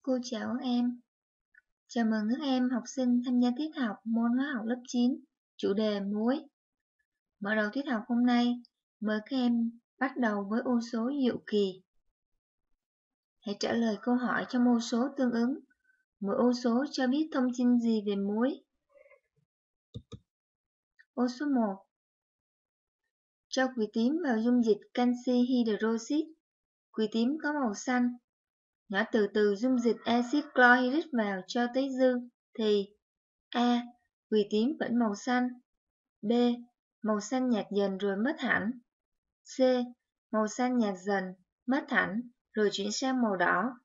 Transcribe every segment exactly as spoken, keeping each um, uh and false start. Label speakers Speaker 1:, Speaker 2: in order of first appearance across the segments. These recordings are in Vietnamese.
Speaker 1: Cô chào các em. Chào mừng các em học sinh tham gia tiết học môn hóa học lớp chín, chủ đề muối. Mở đầu tiết học hôm nay, mời các em bắt đầu với ô số diệu kỳ. Hãy trả lời câu hỏi trong ô số tương ứng. Mỗi ô số cho biết thông tin gì về muối? Ô số một. Cho quỳ tím vào dung dịch canxi hydroxit. Quỳ tím có màu xanh. Nhỏ từ từ dung dịch axit chlorhydric vào cho tới dư thì A. Quỳ tím vẫn màu xanh. B. Màu xanh nhạt dần rồi mất hẳn. C. Màu xanh nhạt dần, mất hẳn, rồi chuyển sang màu đỏ.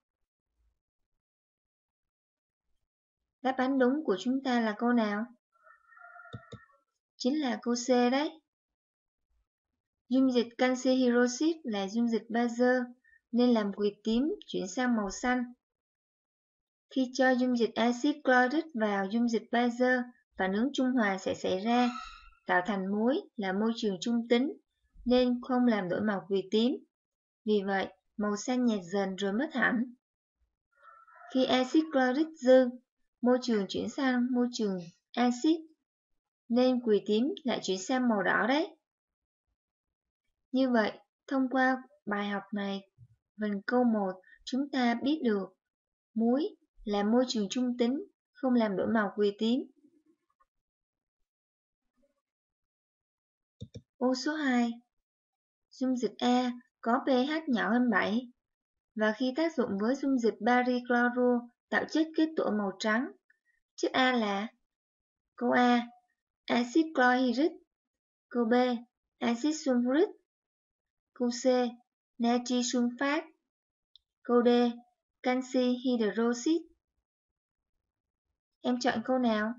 Speaker 1: Đáp án đúng của chúng ta là câu nào? Chính là câu C đấy. Dung dịch canxi hydroxit là dung dịch bazơ nên làm quỳ tím chuyển sang màu xanh. Khi cho dung dịch axit chlorhydric vào dung dịch bazơ, phản ứng trung hòa sẽ xảy ra, tạo thành muối là môi trường trung tính nên không làm đổi màu quỳ tím. Vì vậy, màu xanh nhạt dần rồi mất hẳn. Khi axit chlorhydric dư, môi trường chuyển sang môi trường axit nên quỳ tím lại chuyển sang màu đỏ đấy. Như vậy, thông qua bài học này, phần câu một, chúng ta biết được muối là môi trường trung tính, không làm đổi màu quỳ tím. Ô số hai. Dung dịch A có pH nhỏ hơn bảy và khi tác dụng với dung dịch bari chloro tạo chất kết tủa màu trắng. Chất A là câu A. Axit chlorhydric. Câu B. Axit sulfuric. Câu C. Natri sulfat. Câu D. Canxi hydroxit. Em chọn câu nào?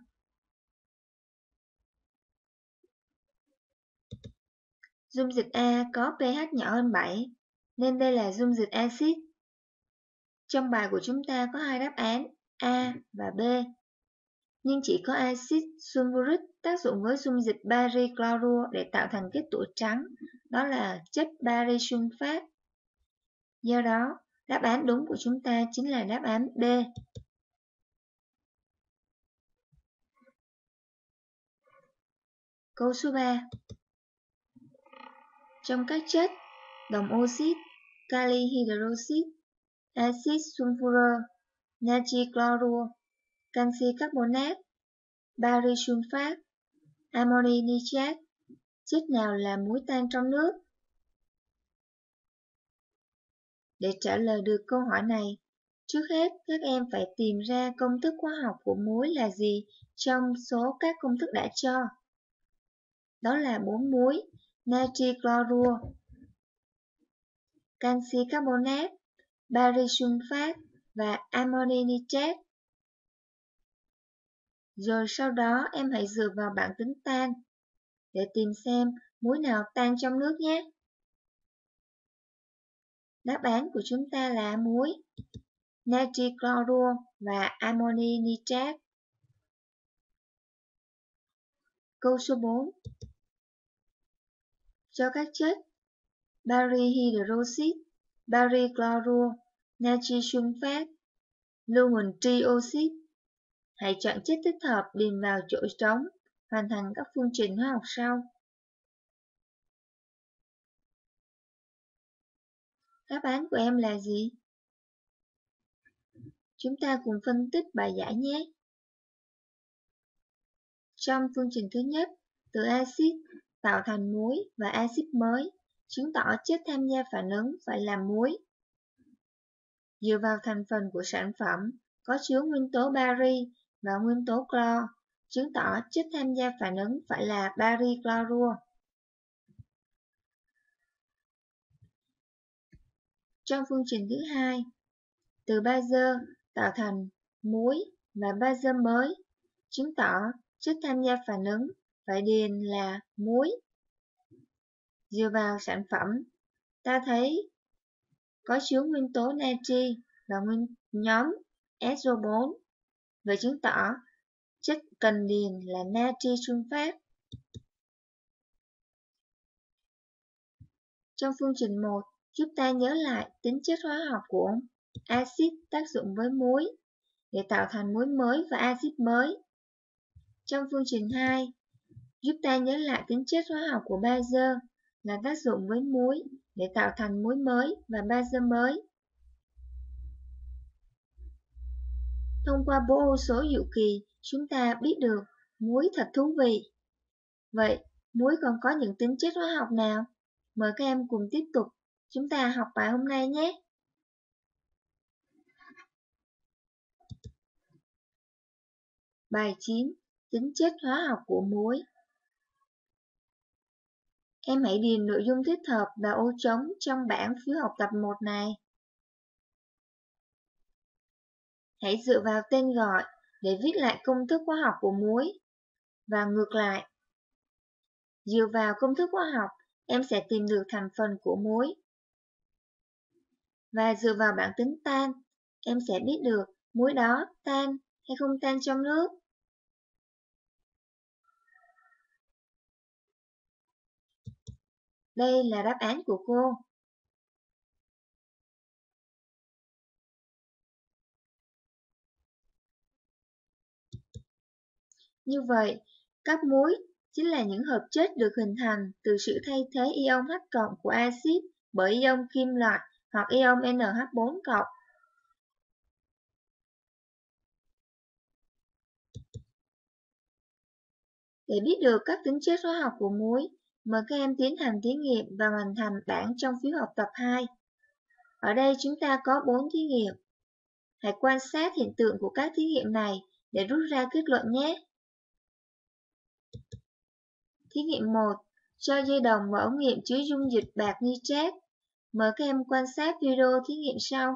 Speaker 1: Dung dịch A có pH nhỏ hơn bảy nên đây là dung dịch axit. Trong bài của chúng ta có hai đáp án A và B. Nhưng chỉ có axit sulfuric tác dụng với dung dịch bari chloro để tạo thành kết tủa trắng, đó là chất bari sulfat. Do đó, đáp án đúng của chúng ta chính là đáp án D. Câu số ba. Trong các chất đồng oxit, kali hydroxit, axit sulfur, natri cloro, canxi carbonate, bari sulfat, amoni nitrat, chất nào là muối tan trong nước? Để trả lời được câu hỏi này, trước hết các em phải tìm ra công thức hóa học của muối là gì trong số các công thức đã cho. Đó là bốn muối, natri clorua, canxi carbonate, bari sulfat và amoni nitrat. Rồi sau đó em hãy dựa vào bảng tính tan để tìm xem muối nào tan trong nước nhé. Đáp án của chúng ta là muối natri clorua và amoni nitrat. Câu số bốn. Cho các chất bari hydroxit, bari clorua, natri sulfat, lưu huỳnh trioxit. Hãy chọn chất thích hợp điền vào chỗ trống, hoàn thành các phương trình hóa học sau. Đáp án của em là gì? Chúng ta cùng phân tích bài giải nhé. Trong phương trình thứ nhất, từ axit tạo thành muối và axit mới, chứng tỏ chất tham gia phản ứng phải là muối. Dựa vào thành phần của sản phẩm có chứa nguyên tố bari và nguyên tố clo, chứng tỏ chất tham gia phản ứng phải là bari clorua. Trong phương trình thứ hai, từ bazơ tạo thành muối và bazơ mới, chứng tỏ chất tham gia phản ứng phải điền là muối. Dựa vào sản phẩm, ta thấy có chứa nguyên tố natri và nguyên nhóm S O bốn, vậy chứng tỏ chất cần điền là natri sulfat. Trong phương trình một, giúp ta nhớ lại tính chất hóa học của axit tác dụng với muối để tạo thành muối mới và axit mới. Trong phương trình hai, giúp ta nhớ lại tính chất hóa học của bazơ là tác dụng với muối để tạo thành muối mới và bazơ mới. Thông qua bộ ô số diệu kỳ, chúng ta biết được muối thật thú vị. Vậy, muối còn có những tính chất hóa học nào? Mời các em cùng tiếp tục chúng ta học bài hôm nay nhé. Bài chín. Tính chất hóa học của muối. Em hãy điền nội dung thích hợp vào ô trống trong bảng phiếu học tập một này. Hãy dựa vào tên gọi để viết lại công thức hóa học của muối và ngược lại. Dựa vào công thức hóa học, em sẽ tìm được thành phần của muối. Và dựa vào bảng tính tan, em sẽ biết được muối đó tan hay không tan trong nước. Đây là đáp án của cô. Như vậy, các muối chính là những hợp chất được hình thành từ sự thay thế ion H cộng của axit bởi ion kim loại hoặc ion N H bốn cộng. Để biết được các tính chất hóa học của muối, mời các em tiến hành thí nghiệm và hoàn thành bảng trong phiếu học tập hai. Ở đây chúng ta có bốn thí nghiệm. Hãy quan sát hiện tượng của các thí nghiệm này để rút ra kết luận nhé. Thí nghiệm một. Cho dây đồng vào ống nghiệm chứa dung dịch bạc nitrat. Mời các em quan sát video thí nghiệm sau.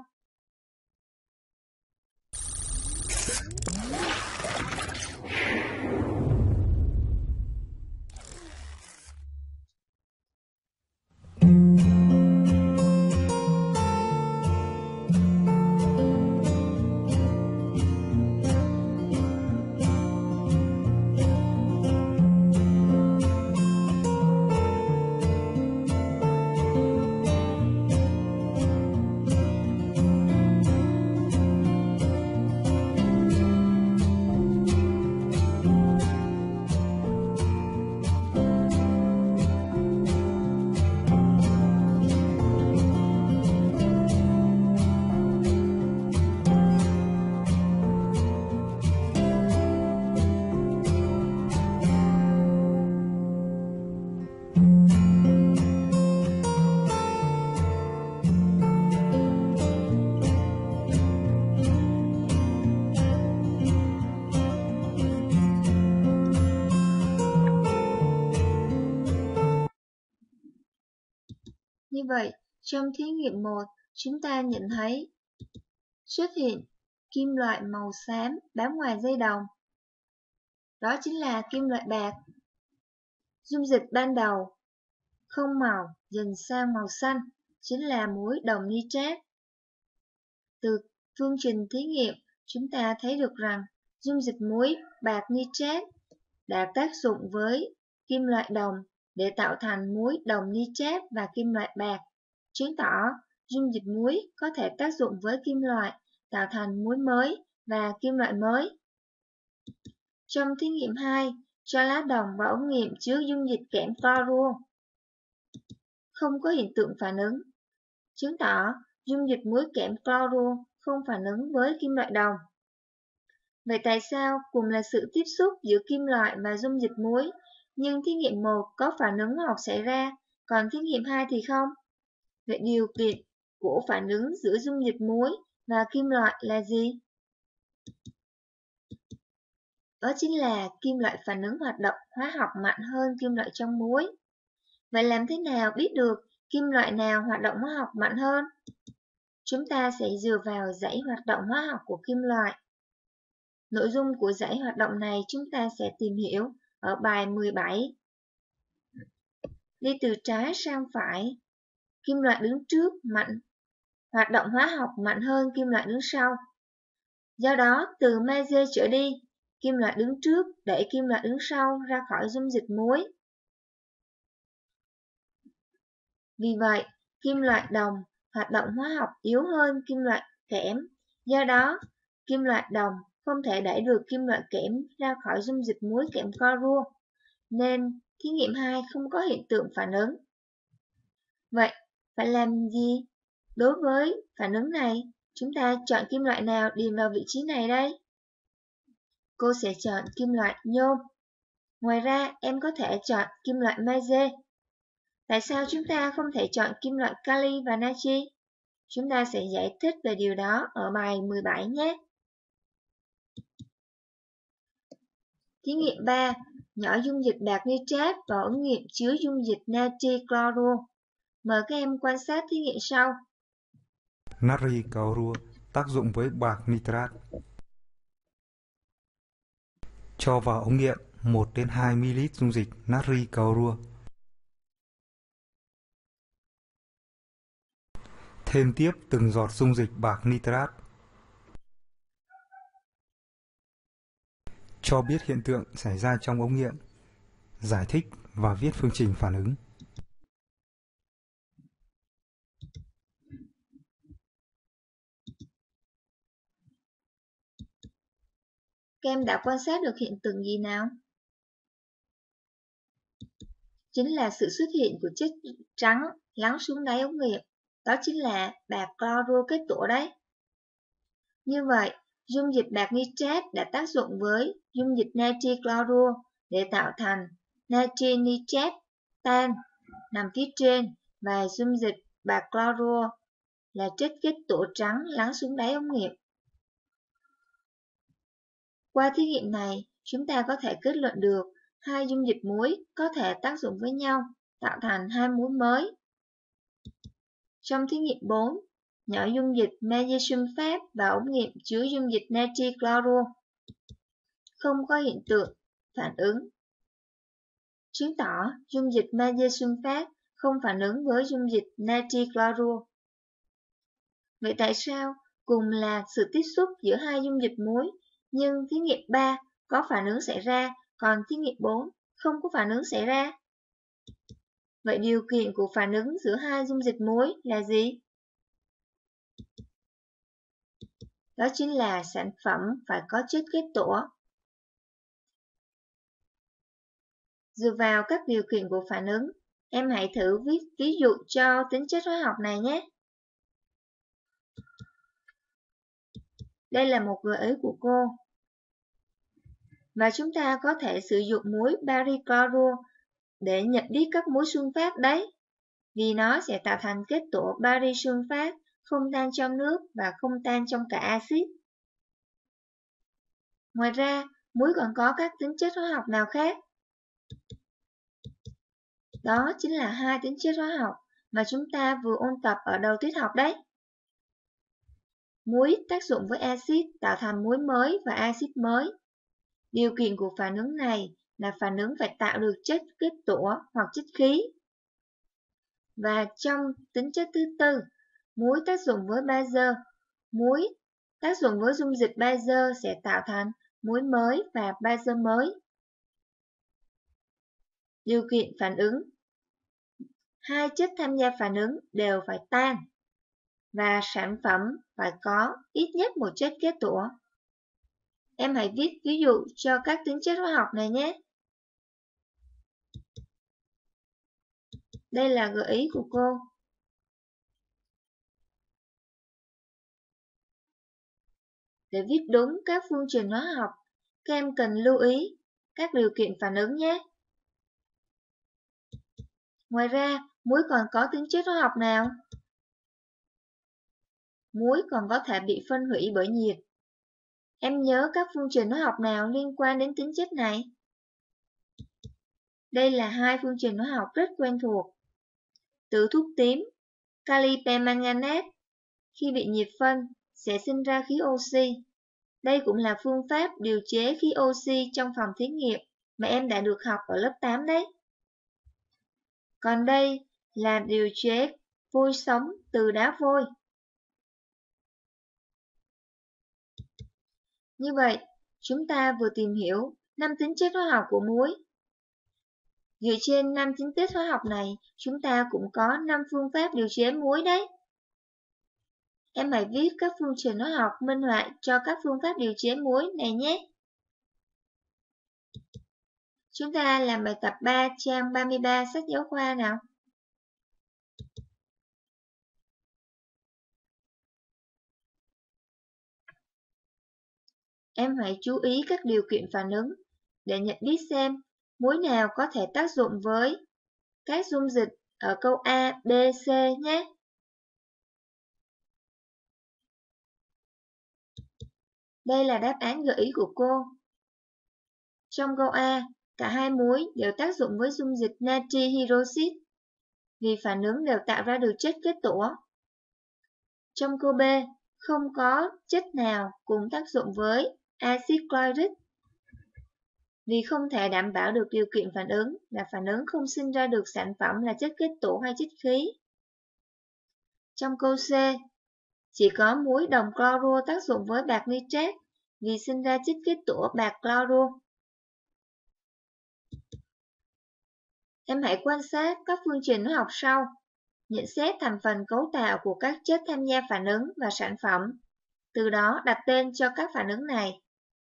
Speaker 1: Như vậy, trong thí nghiệm một, chúng ta nhận thấy xuất hiện kim loại màu xám bám ngoài dây đồng. Đó chính là kim loại bạc. Dung dịch ban đầu không màu dần sang màu xanh, chính là muối đồng nitrat. Từ phương trình thí nghiệm, chúng ta thấy được rằng dung dịch muối bạc nitrat đã tác dụng với kim loại đồng để tạo thành muối đồng nitrat và kim loại bạc, chứng tỏ dung dịch muối có thể tác dụng với kim loại tạo thành muối mới và kim loại mới. Trong thí nghiệm hai, cho lá đồng vào ống nghiệm chứa dung dịch kẽm fluorua. Không có hiện tượng phản ứng, chứng tỏ dung dịch muối kẽm fluorua không phản ứng với kim loại đồng. Vậy tại sao cùng là sự tiếp xúc giữa kim loại và dung dịch muối, nhưng thí nghiệm một có phản ứng hóa học xảy ra, còn thí nghiệm hai thì không? Vậy điều kiện của phản ứng giữa dung dịch muối và kim loại là gì? Đó chính là kim loại phản ứng hoạt động hóa học mạnh hơn kim loại trong muối. Vậy làm thế nào biết được kim loại nào hoạt động hóa học mạnh hơn? Chúng ta sẽ dựa vào dãy hoạt động hóa học của kim loại. Nội dung của dãy hoạt động này chúng ta sẽ tìm hiểu ở bài mười bảy. Đi từ trái sang phải, kim loại đứng trước mạnh, hoạt động hóa học mạnh hơn kim loại đứng sau. Do đó, từ magie trở đi, kim loại đứng trước đẩy kim loại đứng sau ra khỏi dung dịch muối. Vì vậy, kim loại đồng hoạt động hóa học yếu hơn kim loại kẽm. Do đó, kim loại đồng không thể đẩy được kim loại kẽm ra khỏi dung dịch muối kẽm clorua, nên thí nghiệm hai không có hiện tượng phản ứng. Vậy, phải làm gì? Đối với phản ứng này, chúng ta chọn kim loại nào điền vào vị trí này đây? Cô sẽ chọn kim loại nhôm. Ngoài ra, em có thể chọn kim loại magie. Tại sao chúng ta không thể chọn kim loại kali và natri? Chúng ta sẽ giải thích về điều đó ở bài mười bảy nhé. Thí nghiệm ba. Nhỏ dung dịch bạc nitrat vào ống nghiệm chứa dung dịch natri clorua. Mời các em quan sát thí nghiệm sau.
Speaker 2: Natri clorua tác dụng với bạc nitrat. Cho vào ống nghiệm một đến hai mi-li-lít dung dịch natri clorua. Thêm tiếp từng giọt dung dịch bạc nitrat. Cho biết hiện tượng xảy ra trong ống nghiệm, giải thích và viết phương trình phản ứng.
Speaker 1: Các em đã quan sát được hiện tượng gì nào? Chính là sự xuất hiện của chất trắng lắng xuống đáy ống nghiệm. Đó chính là bạc clorua kết tủa đấy. Như vậy, dung dịch bạc nitrat đã tác dụng với dung dịch natri clorua để tạo thành natri nitrat tan nằm phía trên và dung dịch bạc clorua là chất kết tủa trắng lắng xuống đáy ống nghiệm. Qua thí nghiệm này, chúng ta có thể kết luận được hai dung dịch muối có thể tác dụng với nhau, tạo thành hai muối mới. Trong thí nghiệm bốn, nhỏ dung dịch magie sulfat vào ống nghiệm chứa dung dịch natri clorua. Không có hiện tượng phản ứng. Chứng tỏ dung dịch magie sulfat không phản ứng với dung dịch natri clorua. Vậy tại sao cùng là sự tiếp xúc giữa hai dung dịch muối, nhưng thí nghiệm ba có phản ứng xảy ra, còn thí nghiệm bốn không có phản ứng xảy ra? Vậy điều kiện của phản ứng giữa hai dung dịch muối là gì? Đó chính là sản phẩm phải có chất kết tủa. Dựa vào các điều kiện của phản ứng, em hãy thử viết ví dụ cho tính chất hóa học này nhé. Đây là một gợi ý của cô. Và chúng ta có thể sử dụng muối bari clorua để nhận biết các muối sunfat đấy, vì nó sẽ tạo thành kết tủa bari sunfat không tan trong nước và không tan trong cả axit. Ngoài ra, muối còn có các tính chất hóa học nào khác? Đó chính là hai tính chất hóa học mà chúng ta vừa ôn tập ở đầu tiết học đấy. Muối tác dụng với axit tạo thành muối mới và axit mới. Điều kiện của phản ứng này là phản ứng phải tạo được chất kết tủa hoặc chất khí. Và trong tính chất thứ tư, muối tác dụng với bazơ. Muối tác dụng với dung dịch bazơ sẽ tạo thành muối mới và bazơ mới. Điều kiện phản ứng: hai chất tham gia phản ứng đều phải tan và sản phẩm phải có ít nhất một chất kết tủa. Em hãy viết ví dụ cho các tính chất hóa học này nhé. Đây là gợi ý của cô. Để viết đúng các phương trình hóa học, các em cần lưu ý các điều kiện phản ứng nhé. Ngoài ra, muối còn có tính chất hóa học nào? Muối còn có thể bị phân hủy bởi nhiệt. Em nhớ các phương trình hóa học nào liên quan đến tính chất này? Đây là hai phương trình hóa học rất quen thuộc. Từ thuốc tím, kali permanganate, khi bị nhiệt phân, sẽ sinh ra khí oxy. Đây cũng là phương pháp điều chế khí oxy trong phòng thí nghiệm mà em đã được học ở lớp tám đấy. Còn đây là điều chế vôi sống từ đá vôi. Như vậy, chúng ta vừa tìm hiểu năm tính chất hóa học của muối. Dựa trên năm tính chất hóa học này, chúng ta cũng có năm phương pháp điều chế muối đấy. em hãy viết các phương trình hóa học minh họa cho các phương pháp điều chế muối này nhé. Chúng ta làm bài tập ba trang ba mươi ba sách giáo khoa nào. Em hãy chú ý các điều kiện phản ứng để nhận biết xem muối nào có thể tác dụng với các dung dịch ở câu A, B, C nhé. Đây là đáp án gợi ý của cô. Trong câu A, cả hai muối đều tác dụng với dung dịch natri hydroxit vì phản ứng đều tạo ra được chất kết tủa. Trong câu B, không có chất nào cùng tác dụng với axit chlorhydric vì không thể đảm bảo được điều kiện phản ứng là phản ứng không sinh ra được sản phẩm là chất kết tủa hay chất khí. Trong câu C, chỉ có muối đồng clorua tác dụng với bạc nitrat vì sinh ra chất kết tủa bạc clorua. Em hãy quan sát các phương trình hóa học sau, nhận xét thành phần cấu tạo của các chất tham gia phản ứng và sản phẩm, từ đó đặt tên cho các phản ứng này.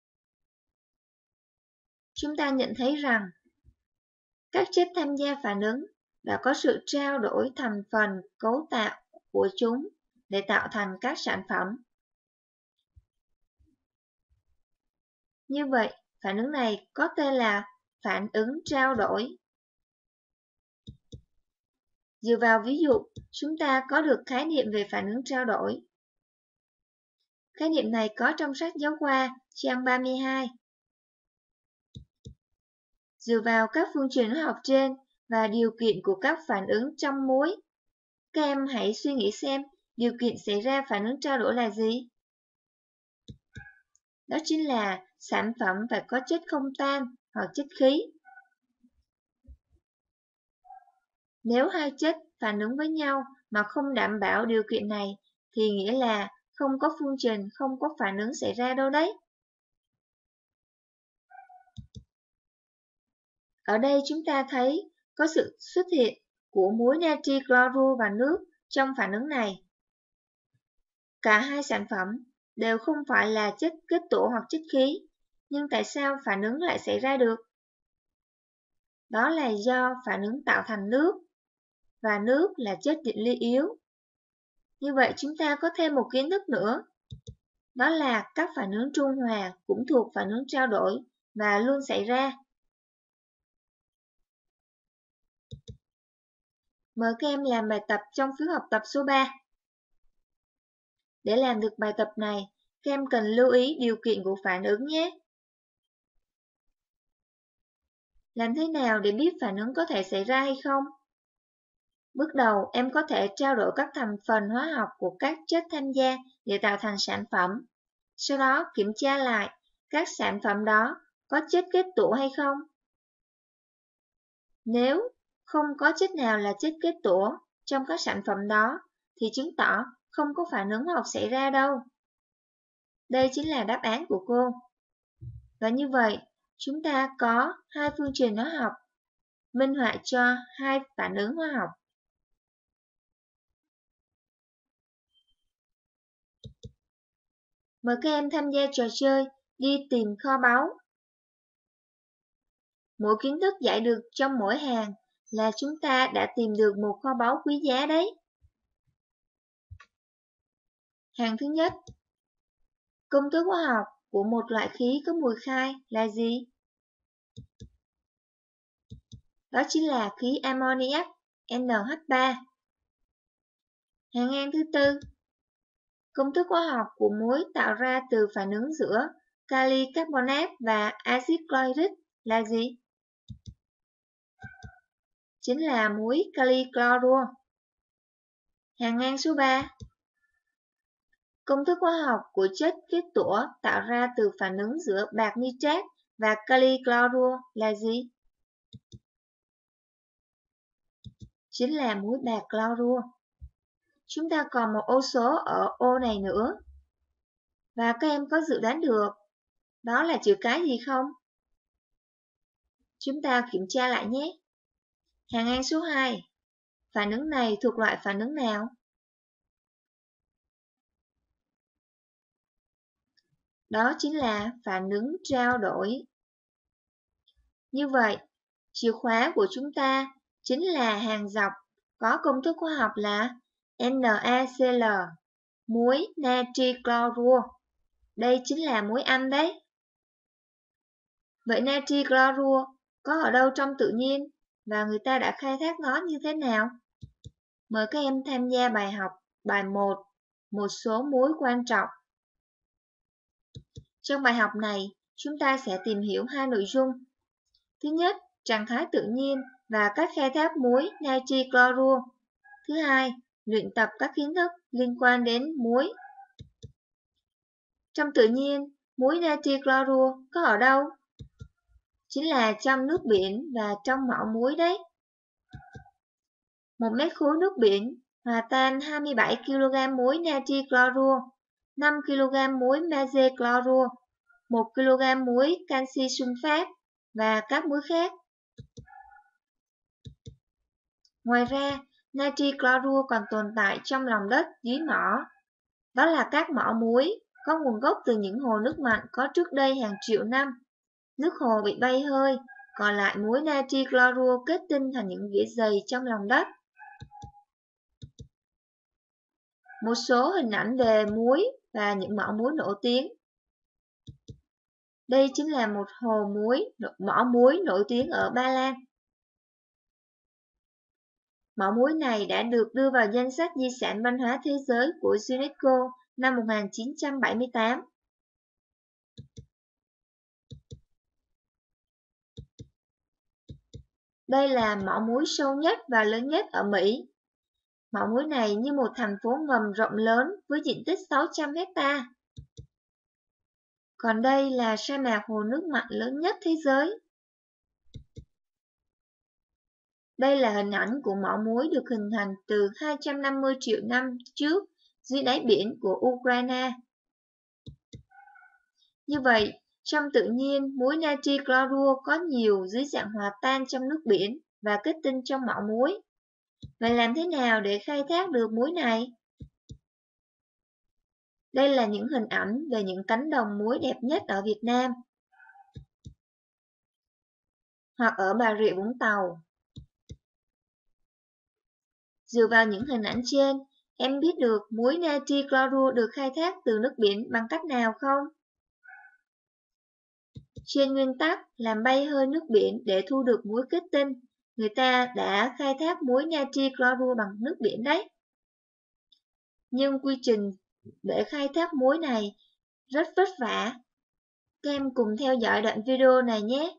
Speaker 1: Chúng ta nhận thấy rằng các chất tham gia phản ứng đã có sự trao đổi thành phần cấu tạo của chúng để tạo thành các sản phẩm. Như vậy, phản ứng này có tên là phản ứng trao đổi. Dựa vào ví dụ, chúng ta có được khái niệm về phản ứng trao đổi. Khái niệm này có trong sách giáo khoa, trang ba mươi hai. Dựa vào các phương trình hóa học trên và điều kiện của các phản ứng trong muối, các em hãy suy nghĩ xem điều kiện xảy ra phản ứng trao đổi là gì? Đó chính là sản phẩm phải có chất không tan hoặc chất khí. Nếu hai chất phản ứng với nhau mà không đảm bảo điều kiện này thì nghĩa là không có phương trình, không có phản ứng xảy ra đâu đấy. Ở đây chúng ta thấy có sự xuất hiện của muối natri clorua và nước trong phản ứng này. Cả hai sản phẩm đều không phải là chất kết tủa hoặc chất khí, nhưng tại sao phản ứng lại xảy ra được? Đó là do phản ứng tạo thành nước, và nước là chất điện ly yếu. Như vậy chúng ta có thêm một kiến thức nữa, đó là các phản ứng trung hòa cũng thuộc phản ứng trao đổi và luôn xảy ra. Mời các em làm bài tập trong phiếu học tập số ba. Để làm được bài tập này, các em cần lưu ý điều kiện của phản ứng nhé. Làm thế nào để biết phản ứng có thể xảy ra hay không? Bước đầu, em có thể trao đổi các thành phần hóa học của các chất tham gia để tạo thành sản phẩm. Sau đó kiểm tra lại các sản phẩm đó có chất kết tủa hay không. Nếu không có chất nào là chất kết tủa trong các sản phẩm đó thì chứng tỏ không có phản ứng hóa học xảy ra đâu. Đây chính là đáp án của cô. Và như vậy, chúng ta có hai phương trình hóa học minh họa cho hai phản ứng hóa học. Mời các em tham gia trò chơi đi tìm kho báu. Mỗi kiến thức dạy được trong mỗi hàng là chúng ta đã tìm được một kho báu quý giá đấy. Hàng thứ nhất, công thức hóa học của một loại khí có mùi khai là gì? Đó chính là khí ammoniac N H ba. Hàng ngang thứ tư, công thức hóa học của muối tạo ra từ phản ứng giữa kali carbonate và axit chlorhydric là gì? Chính là muối kali clorua. Hàng ngang số ba, công thức hóa học của chất kết tủa tạo ra từ phản ứng giữa bạc nitrat và kali clorua là gì? Chính là muối bạc clorua. Chúng ta còn một ô số ở ô này nữa. Và các em có dự đoán được đó là chữ cái gì không? Chúng ta kiểm tra lại nhé. Hàng ngang số hai, phản ứng này thuộc loại phản ứng nào? Đó chính là phản ứng trao đổi. Như vậy, chìa khóa của chúng ta chính là hàng dọc có công thức hóa học là NaCl, muối natri clorua. Đây chính là muối Anh đấy. Vậy natri clorua có ở đâu trong tự nhiên và người ta đã khai thác nó như thế nào? Mời các em tham gia bài học bài một, một số muối quan trọng. Trong bài học này, chúng ta sẽ tìm hiểu hai nội dung. Thứ nhất, trạng thái tự nhiên và cách khai thác muối natri clorua. Thứ hai, luyện tập các kiến thức liên quan đến muối. Trong tự nhiên, muối natri clorua có ở đâu? Chính là trong nước biển và trong mỏ muối đấy. Một mét khối nước biển hòa tan hai mươi bảy ki lô gam muối natri clorua, năm ki lô gam muối magie clorua, một ki lô gam muối canxi sunfat và các muối khác. Ngoài ra, natri clorua còn tồn tại trong lòng đất dưới mỏ. Đó là các mỏ muối có nguồn gốc từ những hồ nước mặn có trước đây hàng triệu năm. Nước hồ bị bay hơi, còn lại muối natri clorua kết tinh thành những đĩa dày trong lòng đất. Một số hình ảnh về muối và những mỏ muối nổi tiếng. Đây chính là một hồ muối, mỏ muối nổi tiếng ở Ba Lan. Mỏ muối này đã được đưa vào danh sách di sản văn hóa thế giới của UNESCO năm một nghìn chín trăm bảy mươi tám. Đây là mỏ muối sâu nhất và lớn nhất ở Mỹ. Mỏ muối này như một thành phố ngầm rộng lớn với diện tích sáu trăm héc ta. Còn đây là sa mạc hồ nước mặn lớn nhất thế giới. Đây là hình ảnh của mỏ muối được hình thành từ hai trăm năm mươi triệu năm trước dưới đáy biển của Ukraine. Như vậy, trong tự nhiên, muối natri clorua có nhiều dưới dạng hòa tan trong nước biển và kết tinh trong mỏ muối. Vậy làm thế nào để khai thác được muối này? Đây là những hình ảnh về những cánh đồng muối đẹp nhất ở Việt Nam hoặc ở Bà Rịa Vũng Tàu. Dựa vào những hình ảnh trên, em biết được muối natri clorua được khai thác từ nước biển bằng cách nào không? Trên nguyên tắc làm bay hơi nước biển để thu được muối kết tinh, người ta đã khai thác muối natri clorua bằng nước biển đấy. Nhưng quy trình để khai thác muối này rất vất vả. Các em cùng theo dõi đoạn video này nhé.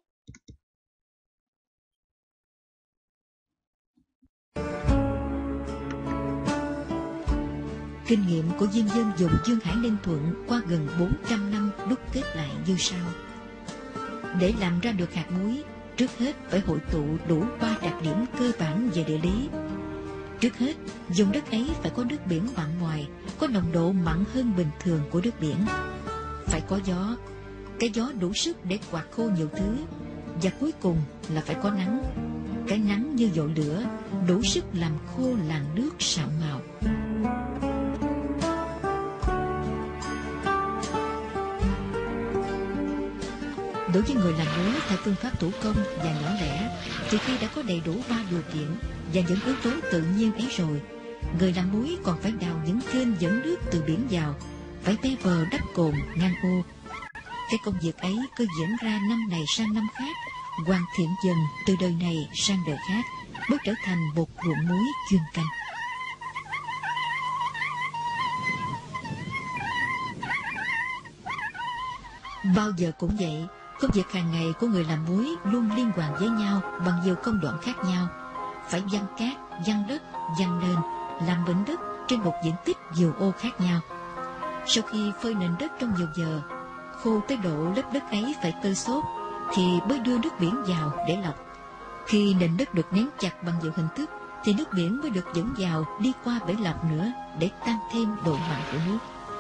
Speaker 3: Kinh nghiệm của diêm dân dùng Dương Hải Ninh Thuận qua gần bốn trăm năm đúc kết lại như sau. Để làm ra được hạt muối, trước hết phải hội tụ đủ ba đặc điểm cơ bản về địa lý. Trước hết, vùng đất ấy phải có nước biển mặn ngoài, có nồng độ mặn hơn bình thường của nước biển. Phải có gió, cái gió đủ sức để quạt khô nhiều thứ. Và cuối cùng là phải có nắng, cái nắng như dội lửa, đủ sức làm khô làn nước sạm màu. Đối với người làm muối theo phương pháp thủ công và nhỏ lẻ, thì khi đã có đầy đủ ba điều kiện và những yếu tố tự nhiên ấy rồi, người làm muối còn phải đào những kênh dẫn nước từ biển vào, phải bê bờ đắp cồn ngăn ô. Cái công việc ấy cứ diễn ra năm này sang năm khác, hoàn thiện dần từ đời này sang đời khác, mới trở thành một ruộng muối chuyên canh. Bao giờ cũng vậy, công việc hàng ngày của người làm muối luôn liên quan với nhau bằng nhiều công đoạn khác nhau. Phải giăng cát, giăng đất, giăng nền, làm bệnh đất trên một diện tích nhiều ô khác nhau. Sau khi phơi nền đất trong nhiều giờ, khô tới độ lớp đất ấy phải tơi xốp, thì mới đưa nước biển vào để lọc. Khi nền đất được nén chặt bằng nhiều hình thức, thì nước biển mới được dẫn vào đi qua bể lọc nữa để tăng thêm độ mặn của nước.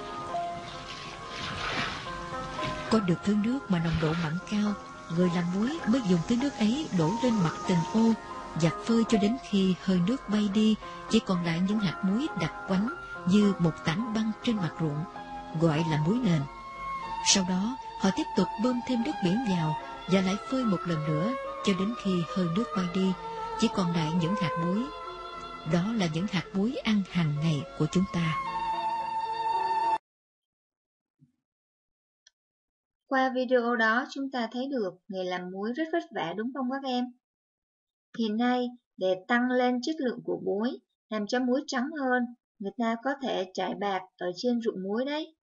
Speaker 3: Có được thứ nước mà nồng độ mặn cao, người làm muối mới dùng thứ nước ấy đổ lên mặt từng ô và phơi cho đến khi hơi nước bay đi, chỉ còn lại những hạt muối đặc quánh như một tảng băng trên mặt ruộng, gọi là muối nền. Sau đó, họ tiếp tục bơm thêm nước biển vào và lại phơi một lần nữa cho đến khi hơi nước bay đi, chỉ còn lại những hạt muối. Đó là những hạt muối ăn hàng ngày của chúng ta.
Speaker 1: Qua video đó chúng ta thấy được nghề làm muối rất vất vả đúng không các em? Hiện nay, để tăng lên chất lượng của muối, làm cho muối trắng hơn, người ta có thể trải bạt ở trên ruộng muối đấy.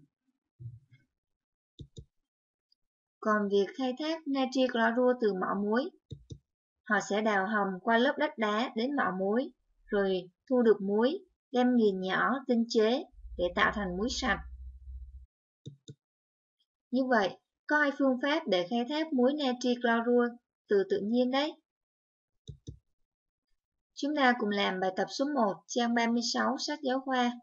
Speaker 1: Còn việc khai thác natri clorua từ mỏ muối, họ sẽ đào hầm qua lớp đất đá đến mỏ muối, rồi thu được muối, đem nghiền nhỏ tinh chế để tạo thành muối sạch. Như vậy, có hai phương pháp để khai thác muối natri clorua từ tự nhiên đấy. Chúng ta cùng làm bài tập số một, trang ba mươi sáu sách giáo khoa.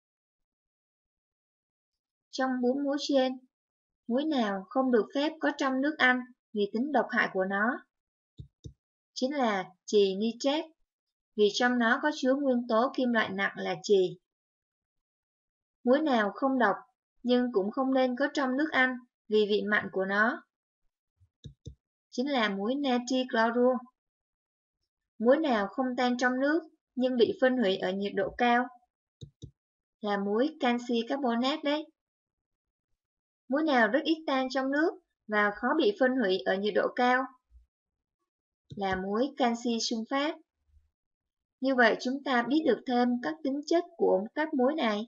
Speaker 1: Trong bốn muối trên, muối nào không được phép có trong nước ăn vì tính độc hại của nó? Chính là chì nitrat, vì trong nó có chứa nguyên tố kim loại nặng là chì. Muối nào không độc nhưng cũng không nên có trong nước ăn vì vị mặn của nó? Chính là muối natri clorua. Muối nào không tan trong nước nhưng bị phân hủy ở nhiệt độ cao? Là muối canxi carbonate đấy. Muối nào rất ít tan trong nước và khó bị phân hủy ở nhiệt độ cao? Là muối canxi sunfat. Như vậy chúng ta biết được thêm các tính chất của các muối này.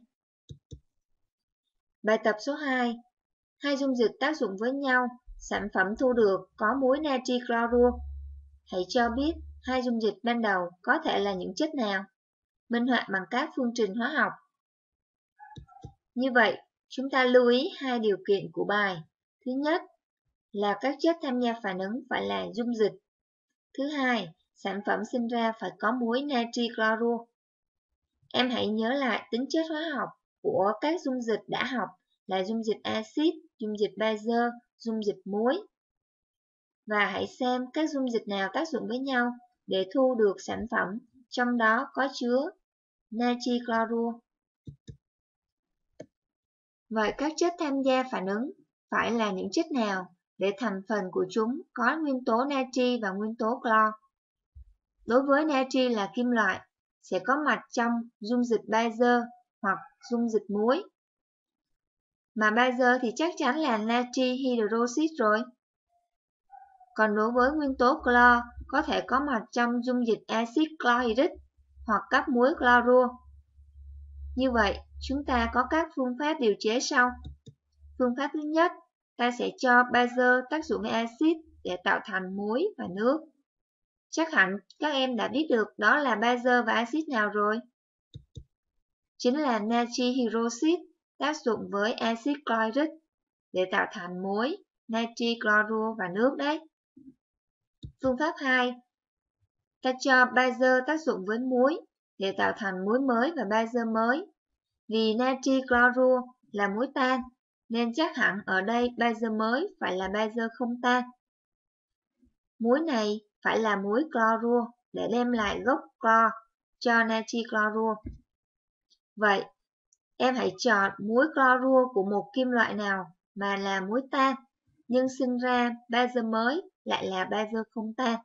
Speaker 1: Bài tập số hai. Hai dung dịch tác dụng với nhau, sản phẩm thu được có muối natri clorua. Hãy cho biết hai dung dịch ban đầu có thể là những chất nào? Minh họa bằng các phương trình hóa học. Như vậy, chúng ta lưu ý hai điều kiện của bài. Thứ nhất là các chất tham gia phản ứng phải là dung dịch. Thứ hai, sản phẩm sinh ra phải có muối natri clorua. Em hãy nhớ lại tính chất hóa học của các dung dịch đã học là dung dịch axit, dung dịch bazơ, dung dịch muối. Và hãy xem các dung dịch nào tác dụng với nhau để thu được sản phẩm trong đó có chứa natri clorua. Vậy các chất tham gia phản ứng phải là những chất nào để thành phần của chúng có nguyên tố natri và nguyên tố clo? Đối với natri là kim loại, sẽ có mặt trong dung dịch bazơ hoặc dung dịch muối. Mà bazơ thì chắc chắn là natri hydroxit rồi. Còn đối với nguyên tố clo, có thể có mặt trong dung dịch axit chlorhydric hoặc các muối clorua. Như vậy, chúng ta có các phương pháp điều chế sau. Phương pháp thứ nhất, ta sẽ cho bazơ tác dụng với axit để tạo thành muối và nước. Chắc hẳn các em đã biết được đó là bazơ và axit nào rồi. Chính là natri hydroxit tác dụng với axit chlorhydric để tạo thành muối, natri clorua và nước đấy. Phương pháp hai, ta cho bazơ tác dụng với muối để tạo thành muối mới và bazơ mới. Vì natri clorua là muối tan, nên chắc hẳn ở đây bazơ mới phải là bazơ không tan. Muối này phải là muối clorua để đem lại gốc clo cho natri clorua. Vậy, em hãy chọn muối clorua của một kim loại nào mà là muối tan, nhưng sinh ra bazơ mới lại là bazơ không tan.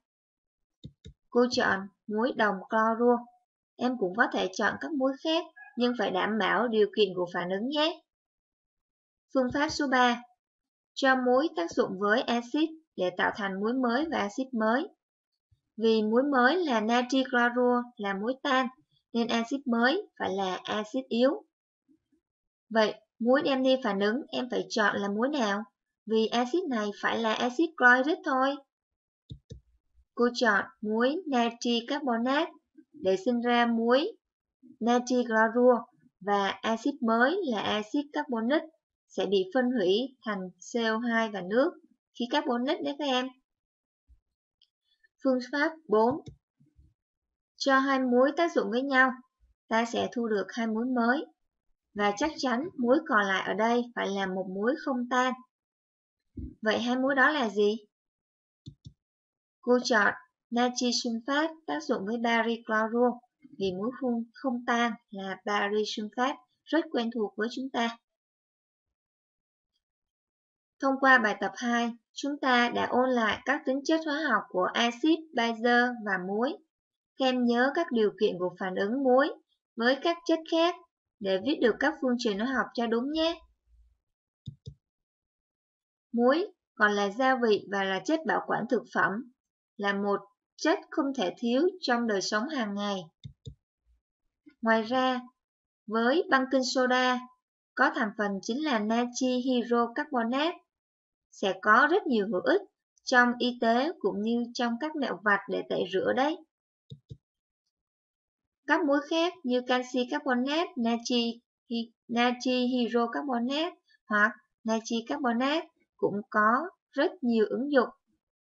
Speaker 1: Cô chọn muối đồng clorua. Em cũng có thể chọn các muối khác, nhưng phải đảm bảo điều kiện của phản ứng nhé. Phương pháp số ba. Cho muối tác dụng với axit để tạo thành muối mới và axit mới. Vì muối mới là natri clorua là muối tan, nên axit mới phải là axit yếu. Vậy, muối đem đi phản ứng em phải chọn là muối nào? Vì axit này phải là axit chlorhydric thôi. Cô chọn muối natri carbonate để sinh ra muối natri clorua và axit mới là axit carbonic sẽ bị phân hủy thành xê o hai và nước, khí carbonic đấy các em. Phương pháp bốn. Cho hai muối tác dụng với nhau, ta sẽ thu được hai muối mới. Và chắc chắn muối còn lại ở đây phải là một muối không tan. Vậy hai muối đó là gì? Cô chọn natri sunfat tác dụng với bari clorua vì muối không, không tan là bari sunfat rất quen thuộc với chúng ta. Thông qua bài tập hai, chúng ta đã ôn lại các tính chất hóa học của axit, bazơ và muối. Các em nhớ các điều kiện của phản ứng muối với các chất khác để viết được các phương trình hóa học cho đúng nhé. Muối còn là gia vị và là chất bảo quản thực phẩm, là một chất không thể thiếu trong đời sống hàng ngày. Ngoài ra, với baking soda, có thành phần chính là natri hydrocarbonate, sẽ có rất nhiều hữu ích trong y tế cũng như trong các mẹo vặt để tẩy rửa đấy. Các muối khác như canxi carbonate, natri, natri hydrocarbonate hoặc natri carbonate cũng có rất nhiều ứng dụng.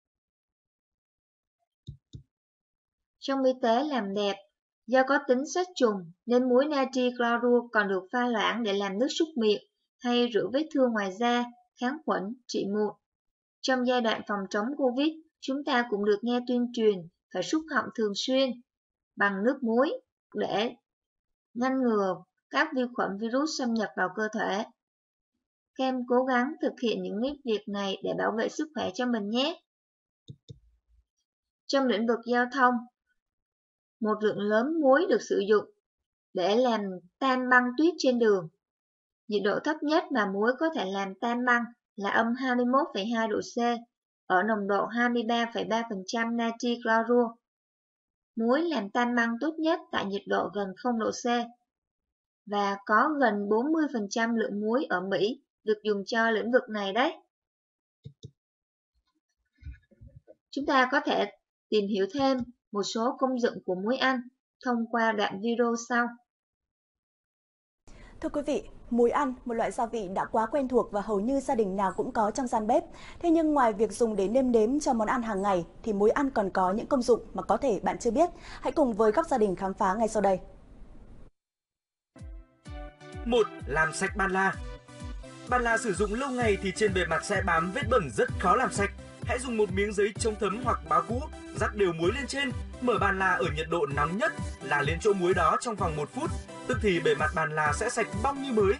Speaker 1: Trong y tế làm đẹp, do có tính sát trùng nên muối natri clorua còn được pha loãng để làm nước súc miệng hay rửa vết thương ngoài da, kháng khuẩn, trị mụn. Trong giai đoạn phòng chống Covid, chúng ta cũng được nghe tuyên truyền phải súc họng thường xuyên bằng nước muối để ngăn ngừa các vi khuẩn virus xâm nhập vào cơ thể. Các em cố gắng thực hiện những việc này để bảo vệ sức khỏe cho mình nhé. Trong lĩnh vực giao thông, một lượng lớn muối được sử dụng để làm tan băng tuyết trên đường. Nhiệt độ thấp nhất mà muối có thể làm tan băng là âm hai mươi mốt phẩy hai độ C ở nồng độ hai mươi ba phẩy ba phần trăm natri clorua. Muối làm tan băng tốt nhất tại nhiệt độ gần không độ C và có gần bốn mươi phần trăm lượng muối ở Mỹ được dùng cho lĩnh vực này đấy. Chúng ta có thể tìm hiểu thêm một số công dụng của muối ăn thông qua đoạn video sau.
Speaker 4: Thưa quý vị, muối ăn, một loại gia vị đã quá quen thuộc và hầu như gia đình nào cũng có trong gian bếp. Thế nhưng ngoài việc dùng để nêm nếm cho món ăn hàng ngày, thì muối ăn còn có những công dụng mà có thể bạn chưa biết. Hãy cùng với các gia đình khám phá ngay sau đây.
Speaker 5: một. Làm sạch ban la. Ban la sử dụng lâu ngày thì trên bề mặt sẽ bám vết bẩn rất khó làm sạch. Hãy dùng một miếng giấy chống thấm hoặc báo cũ, rắc đều muối lên trên, mở ban la ở nhiệt độ nóng nhất, là lên chỗ muối đó trong vòng một phút, tức thì bề mặt ban la sẽ sạch bong như mới.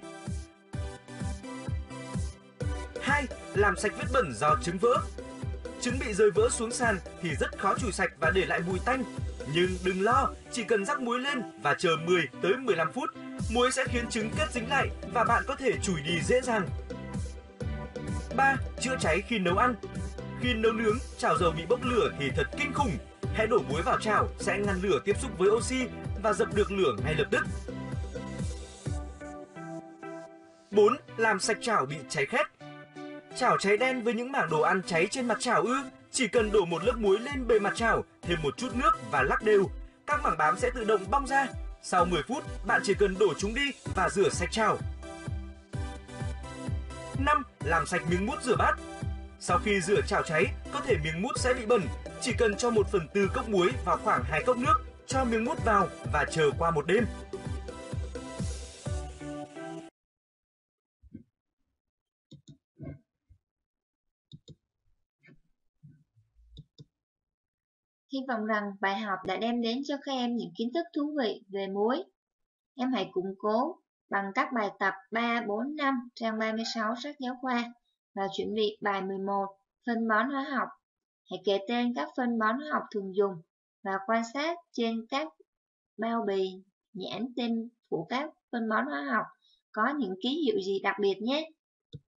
Speaker 5: hai. Làm sạch vết bẩn do trứng vỡ. Trứng bị rơi vỡ xuống sàn thì rất khó chùi sạch và để lại mùi tanh. Nhưng đừng lo, chỉ cần rắc muối lên và chờ mười tới mười lăm phút, muối sẽ khiến trứng kết dính lại và bạn có thể chùi đi dễ dàng. ba. Chữa cháy khi nấu ăn. Khi nấu nướng, chảo dầu bị bốc lửa thì thật kinh khủng. Hãy đổ muối vào chảo sẽ ngăn lửa tiếp xúc với oxy và dập được lửa ngay lập tức. bốn. Làm sạch chảo bị cháy khét. Chảo cháy đen với những mảng đồ ăn cháy trên mặt chảo ư? Chỉ cần đổ một lớp muối lên bề mặt chảo, thêm một chút nước và lắc đều, các mảng bám sẽ tự động bong ra. Sau mười phút, bạn chỉ cần đổ chúng đi và rửa sạch chảo. năm. Làm sạch miếng mút rửa bát. Sau khi rửa chảo cháy, có thể miếng mút sẽ bị bẩn. Chỉ cần cho một phần tư cốc muối vào khoảng hai cốc nước, cho miếng mút vào và chờ qua một đêm.
Speaker 1: Hy vọng rằng bài học đã đem đến cho các em những kiến thức thú vị về muối. Em hãy củng cố bằng các bài tập ba, bốn, năm trang ba mươi sáu sách giáo khoa và chuẩn bị bài mười một phân bón hóa học. Hãy kể tên các phân bón hóa học thường dùng và quan sát trên các bao bì, nhãn, tên của các phân bón hóa học có những ký hiệu gì đặc biệt nhé.